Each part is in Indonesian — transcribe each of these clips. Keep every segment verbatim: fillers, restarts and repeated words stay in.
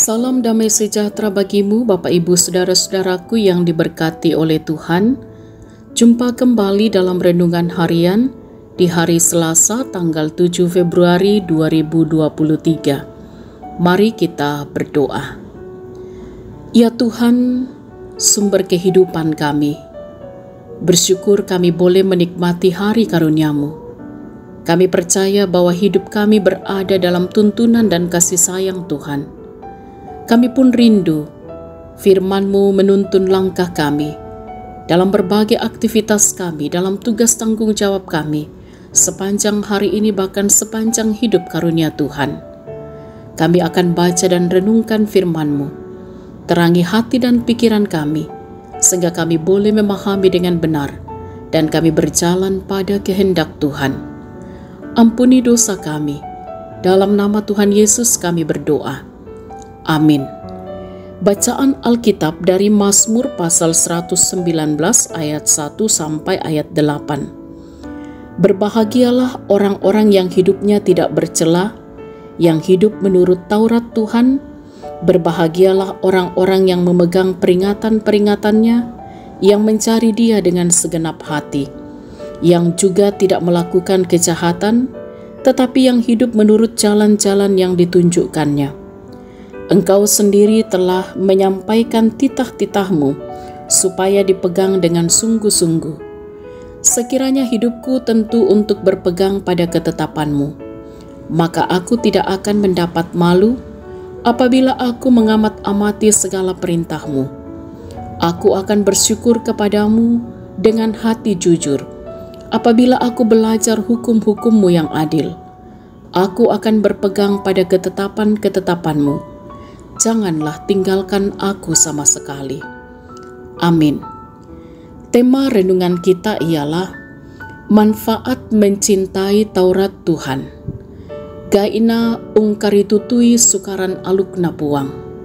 Salam damai sejahtera bagimu, Bapak Ibu Saudara-saudaraku yang diberkati oleh Tuhan. Jumpa kembali dalam renungan harian di hari Selasa tanggal tujuh Februari dua ribu dua puluh tiga. Mari kita berdoa. Ya Tuhan, sumber kehidupan kami, bersyukur kami boleh menikmati hari karunia-Mu. Kami percaya bahwa hidup kami berada dalam tuntunan dan kasih sayang Tuhan. Kami pun rindu firman-Mu menuntun langkah kami dalam berbagai aktivitas kami, dalam tugas tanggung jawab kami, sepanjang hari ini bahkan sepanjang hidup karunia Tuhan. Kami akan baca dan renungkan firman-Mu. Terangi hati dan pikiran kami, sehingga kami boleh memahami dengan benar, dan kami berjalan pada kehendak Tuhan. Ampuni dosa kami, dalam nama Tuhan Yesus kami berdoa. Amin. Bacaan Alkitab dari Mazmur pasal seratus sembilan belas ayat satu sampai ayat delapan. Berbahagialah orang-orang yang hidupnya tidak bercela, yang hidup menurut Taurat Tuhan. Berbahagialah orang-orang yang memegang peringatan-peringatannya, yang mencari Dia dengan segenap hati, yang juga tidak melakukan kejahatan, tetapi yang hidup menurut jalan-jalan yang ditunjukkannya. Engkau sendiri telah menyampaikan titah-titah-Mu supaya dipegang dengan sungguh-sungguh. Sekiranya hidupku tentu untuk berpegang pada ketetapan-Mu, maka aku tidak akan mendapat malu apabila aku mengamat-amati segala perintah-Mu. Aku akan bersyukur kepadamu dengan hati jujur apabila aku belajar hukum-hukum-Mu yang adil. Aku akan berpegang pada ketetapan-ketetapan-Mu. Janganlah tinggalkan aku sama sekali. Amin. Tema renungan kita ialah manfaat mencintai Taurat Tuhan. Gaina ungkaritutui sukaran alukna puang.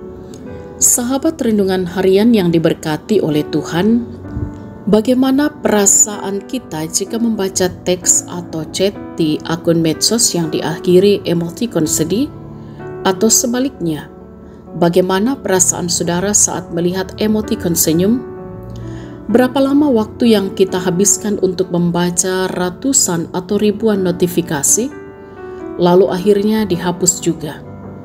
Sahabat renungan harian yang diberkati oleh Tuhan, bagaimana perasaan kita jika membaca teks atau chat di akun medsos yang diakhiri emotikon sedih, atau sebaliknya? Bagaimana perasaan saudara saat melihat emotikon senyum? Berapa lama waktu yang kita habiskan untuk membaca ratusan atau ribuan notifikasi, lalu akhirnya dihapus juga?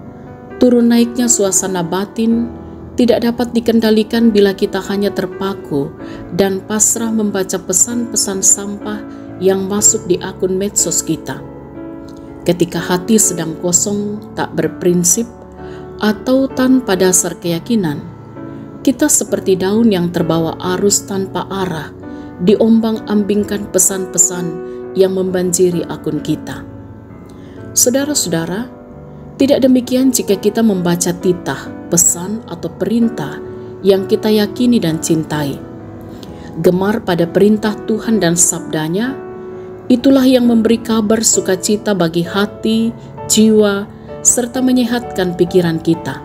Turun naiknya suasana batin tidak dapat dikendalikan bila kita hanya terpaku dan pasrah membaca pesan-pesan sampah yang masuk di akun medsos kita. Ketika hati sedang kosong, tak berprinsip, atau tanpa dasar keyakinan, kita seperti daun yang terbawa arus tanpa arah, diombang-ambingkan pesan-pesan yang membanjiri akun kita. Saudara-saudara, tidak demikian jika kita membaca titah, pesan, atau perintah yang kita yakini dan cintai. Gemar pada perintah Tuhan dan sabdanya, itulah yang memberi kabar sukacita bagi hati, jiwa, serta menyehatkan pikiran kita.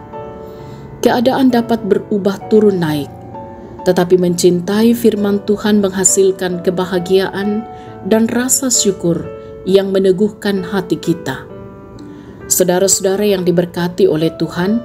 Keadaan dapat berubah turun naik, tetapi mencintai firman Tuhan menghasilkan kebahagiaan dan rasa syukur yang meneguhkan hati kita. Saudara-saudara yang diberkati oleh Tuhan,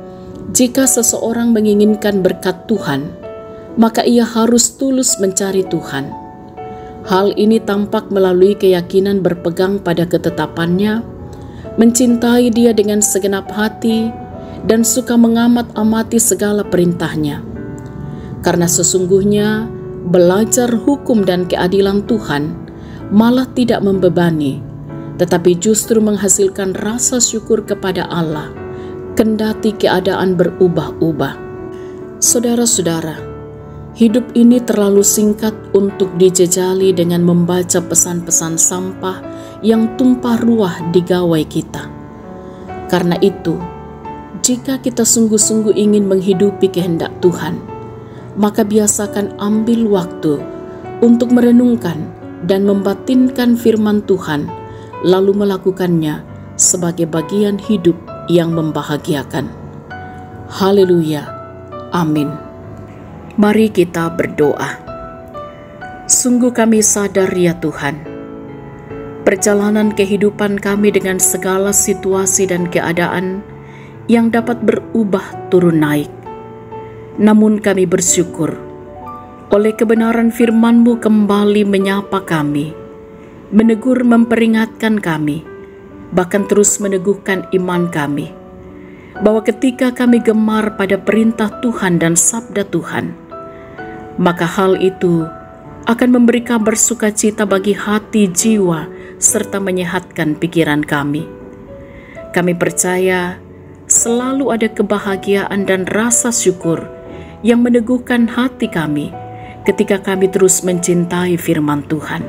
jika seseorang menginginkan berkat Tuhan, maka ia harus tulus mencari Tuhan. Hal ini tampak melalui keyakinan berpegang pada ketetapan-Nya, mencintai Dia dengan segenap hati, dan suka mengamat-amati segala perintah-Nya. Karena sesungguhnya belajar hukum dan keadilan Tuhan malah tidak membebani, tetapi justru menghasilkan rasa syukur kepada Allah, kendati keadaan berubah-ubah. Saudara-saudara, hidup ini terlalu singkat untuk dijejali dengan membaca pesan-pesan sampah yang tumpah ruah di gawai kita. Karena itu, jika kita sungguh-sungguh ingin menghidupi kehendak Tuhan, maka biasakan ambil waktu untuk merenungkan dan membatinkan firman Tuhan, lalu melakukannya sebagai bagian hidup yang membahagiakan. Haleluya. Amin. Mari kita berdoa. Sungguh kami sadar ya Tuhan, perjalanan kehidupan kami dengan segala situasi dan keadaan yang dapat berubah turun naik. Namun kami bersyukur oleh kebenaran firman-Mu kembali menyapa kami, menegur memperingatkan kami, bahkan terus meneguhkan iman kami, bahwa ketika kami gemar pada perintah Tuhan dan sabda Tuhan, maka hal itu akan memberi kabar sukacita bagi hati, jiwa, serta menyehatkan pikiran kami. Kami percaya selalu ada kebahagiaan dan rasa syukur yang meneguhkan hati kami ketika kami terus mencintai firman Tuhan.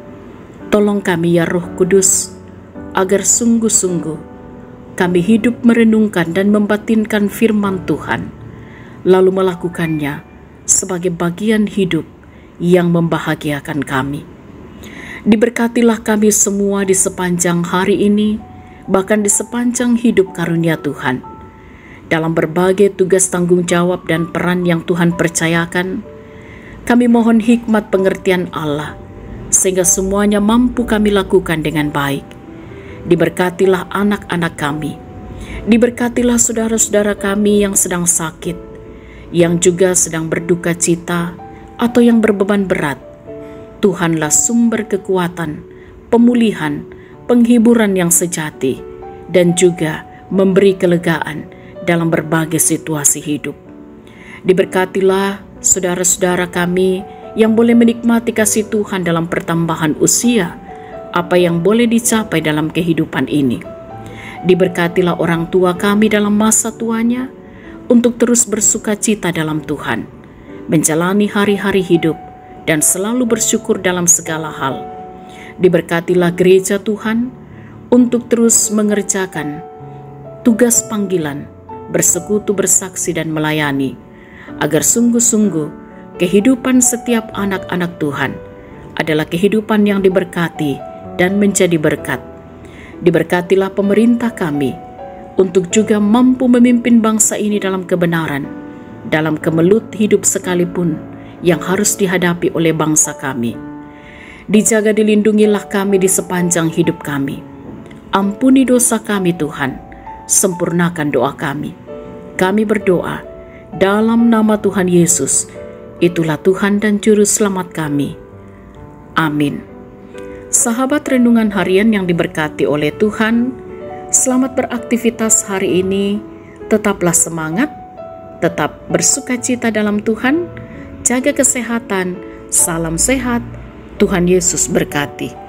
Tolong kami ya Roh Kudus, agar sungguh-sungguh kami hidup merenungkan dan membatinkan firman Tuhan, lalu melakukannya sebagai bagian hidup yang membahagiakan kami. Diberkatilah kami semua di sepanjang hari ini, bahkan di sepanjang hidup karunia Tuhan, dalam berbagai tugas tanggung jawab dan peran yang Tuhan percayakan. Kami mohon hikmat pengertian Allah, sehingga semuanya mampu kami lakukan dengan baik. Diberkatilah anak-anak kami, diberkatilah saudara-saudara kami yang sedang sakit, yang juga sedang berduka cita, atau yang berbeban berat. Tuhanlah sumber kekuatan, pemulihan, penghiburan yang sejati, dan juga memberi kelegaan dalam berbagai situasi hidup. Diberkatilah saudara-saudara kami yang boleh menikmati kasih Tuhan dalam pertambahan usia, apa yang boleh dicapai dalam kehidupan ini. Diberkatilah orang tua kami dalam masa tuanya, untuk terus bersuka cita dalam Tuhan, menjalani hari-hari hidup, dan selalu bersyukur dalam segala hal. Diberkatilah gereja Tuhan, untuk terus mengerjakan tugas panggilan, bersekutu, bersaksi, dan melayani, agar sungguh-sungguh kehidupan setiap anak-anak Tuhan adalah kehidupan yang diberkati dan menjadi berkat. Diberkatilah pemerintah kami, untuk juga mampu memimpin bangsa ini dalam kebenaran, dalam kemelut hidup sekalipun yang harus dihadapi oleh bangsa kami. Dijaga dilindungilah kami di sepanjang hidup kami. Ampuni dosa kami Tuhan, sempurnakan doa kami. Kami berdoa dalam nama Tuhan Yesus, itulah Tuhan dan Juru Selamat kami. Amin. Sahabat renungan harian yang diberkati oleh Tuhan, selamat beraktivitas hari ini. Tetaplah semangat, tetap bersukacita dalam Tuhan, jaga kesehatan, salam sehat, Tuhan Yesus berkati.